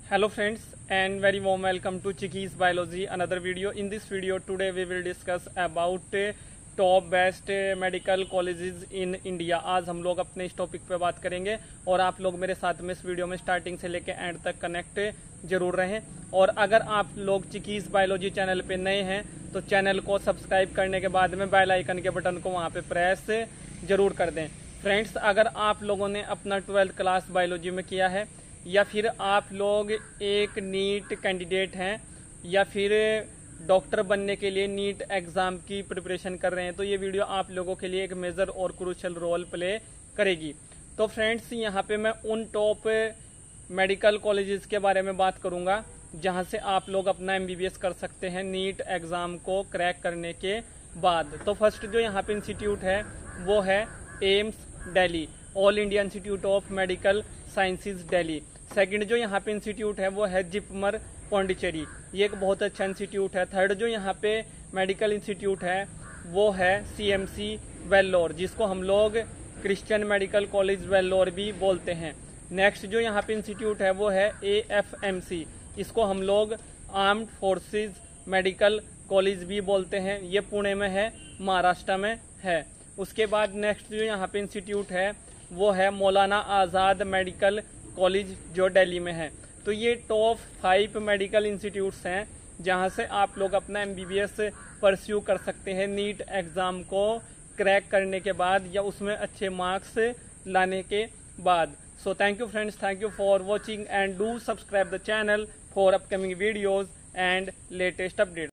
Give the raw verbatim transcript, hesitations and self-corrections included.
Hello friends and very warm welcome to Chicky's Biology, another video. In this video today we will discuss about uh, top best uh, medical colleges in India. आज हम लोग अपने इस topic पे बात करेंगे और आप लोग मेरे साथ में इस वीडियो में स्टार्टिंग से लेकर एंड तक कनेक्ट जरूर रहें। और अगर आप लोग चिकीज बायोलॉजी चैनल पे नए हैं तो चैनल को सब्सक्राइब करने के बाद में बेल आइकन के बटन को वहाँ पे प्रेस जरूर कर दें। फ्रेंड्स, अगर आप लोगों ने अपना ट्वेल्थ क्लास बायोलॉजी में किया है या फिर आप लोग एक नीट कैंडिडेट हैं या फिर डॉक्टर बनने के लिए नीट एग्ज़ाम की प्रिपरेशन कर रहे हैं तो ये वीडियो आप लोगों के लिए एक मेजर और क्रूशियल रोल प्ले करेगी। तो फ्रेंड्स, यहाँ पे मैं उन टॉप मेडिकल कॉलेजेस के बारे में बात करूँगा जहाँ से आप लोग अपना एमबीबीएस कर सकते हैं नीट एग्ज़ाम को क्रैक करने के बाद। तो फर्स्ट जो यहाँ पे इंस्टीट्यूट है वो है AIIMS Delhi, all India institute of medical sciences Delhi. Second जो यहाँ पे इंस्टीट्यूट है वो है जिपमर पौंडीचेरी, ये एक बहुत अच्छा इंस्टीट्यूट है। थर्ड जो यहाँ पे मेडिकल इंस्टीट्यूट है वो है सीएमसी वेल्लोर, जिसको हम लोग क्रिश्चियन मेडिकल कॉलेज वेल्लोर भी बोलते हैं। नेक्स्ट जो यहाँ पे इंस्टीट्यूट है वो है एएफएमसी, इसको हम लोग आर्म्ड फोर्सेस मेडिकल कॉलेज भी बोलते हैं, ये पुणे में है, महाराष्ट्र में है। उसके बाद नेक्स्ट जो यहाँ पे इंस्टीट्यूट है वो है मौलाना आज़ाद मेडिकल कॉलेज जो दिल्ली में है। तो ये टॉप फाइव मेडिकल इंस्टीट्यूट्स हैं जहाँ से आप लोग अपना एमबीबीएस परस्यू कर सकते हैं नीट एग्ज़ाम को क्रैक करने के बाद या उसमें अच्छे मार्क्स लाने के बाद। So thank you friends, thank you for watching and do subscribe the channel for upcoming videos and latest update.